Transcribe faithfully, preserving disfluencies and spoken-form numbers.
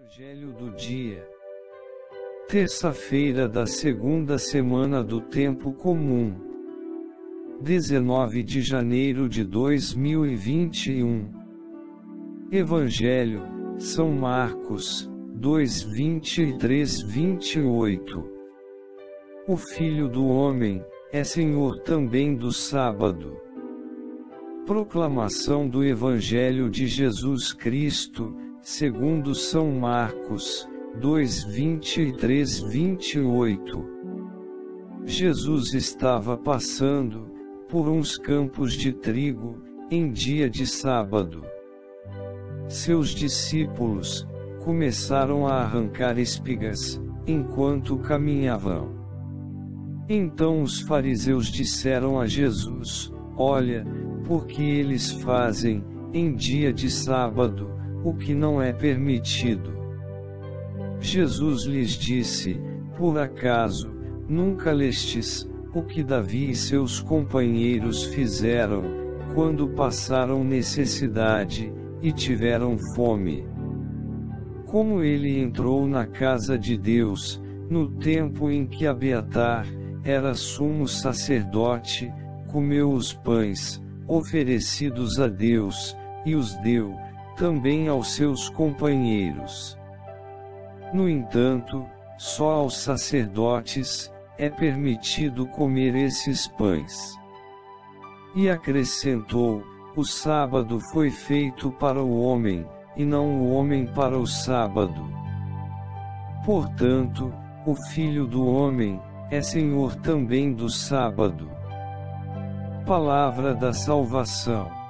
Evangelho do dia. Terça-feira da segunda semana do tempo comum. dezenove de janeiro de dois mil e vinte e um. Evangelho, São Marcos, dois, vinte e três a vinte e oito. O Filho do Homem é Senhor também do sábado. Proclamação do Evangelho de Jesus Cristo, segundo São Marcos, dois, vinte e três a vinte e oito. Jesus estava passando por uns campos de trigo, em dia de sábado. Seus discípulos começaram a arrancar espigas, enquanto caminhavam. Então os fariseus disseram a Jesus: Olha, porque eles fazem, em dia de sábado, o que não é permitido. Jesus lhes disse: Por acaso, nunca lestes o que Davi e seus companheiros fizeram, quando passaram necessidade, e tiveram fome? Como ele entrou na casa de Deus, no tempo em que Abiatar era sumo sacerdote, comeu os pães oferecidos a Deus, e os deu também aos seus companheiros. No entanto, só aos sacerdotes é permitido comer esses pães. E acrescentou: O sábado foi feito para o homem, e não o homem para o sábado. Portanto, o Filho do Homem é Senhor também do sábado. Palavra da salvação.